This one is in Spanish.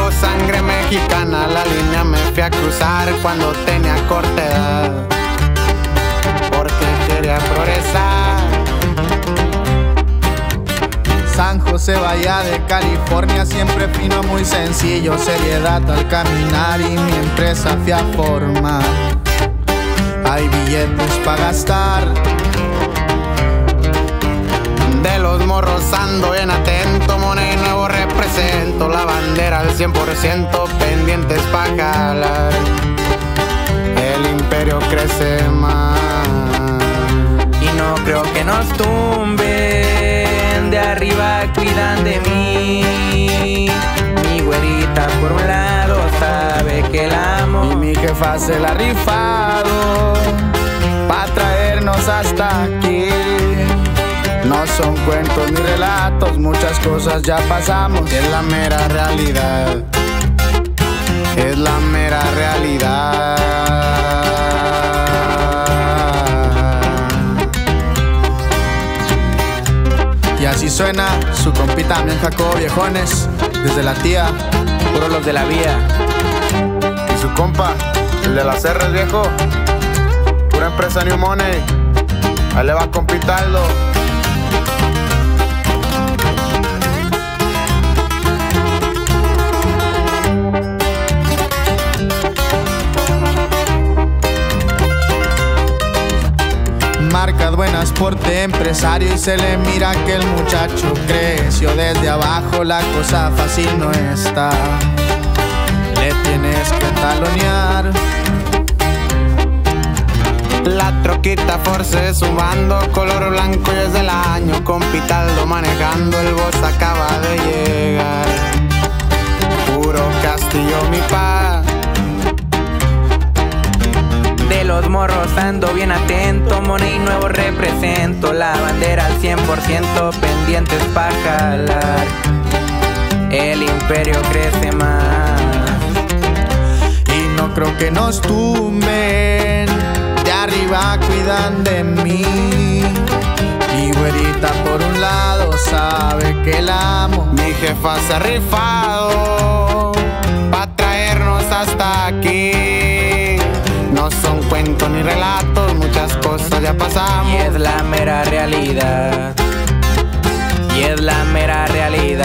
Tengo sangre mexicana, la línea me fui a cruzar cuando tenía corta edad, porque quería progresar. San José, Bahía de California, siempre fino, muy sencillo, seriedad al caminar y mi empresa fui a formar. Hay billetes para gastar. De los morros ando bien atento, money nuevo represento, la bandera al 100%, pendientes pa' jalar. El imperio crece más y no creo que nos tumben, de arriba cuidan de mí. Mi güerita por un lado sabe que la amo y mi jefa se la ha rifado pa' traernos hasta aquí. No son cuentos ni relatos, muchas cosas ya pasamos. Es la mera realidad, es la mera realidad. Y así suena su compita bien Jacobo Viejones, desde la tía, puro los de la vía. Y su compa, el de las R's, viejo, pura empresa New Money. Ahí le va compitarlo. Marcas buenas, porte empresario, y se le mira que el muchacho creció desde abajo. La cosa fácil no está, le tienes que talonear. La troquita Force sumando, color blanco y es del año. Compitaldo manejando, el boss acaba de llegar. Puro Castillo mi pa. De los morros ando bien atento, money nuevo represento, la bandera al 100%, pendientes pa' jalar. El imperio crece más y no creo que nos tumben, de arriba cuidan de mí. Mi güerita por un lado sabe que la amo, mi jefa se ha rifado pa' traernos hasta aquí. No son cuentos ni relatos, muchas cosas ya pasamos. Y es la mera realidad, y es la mera realidad.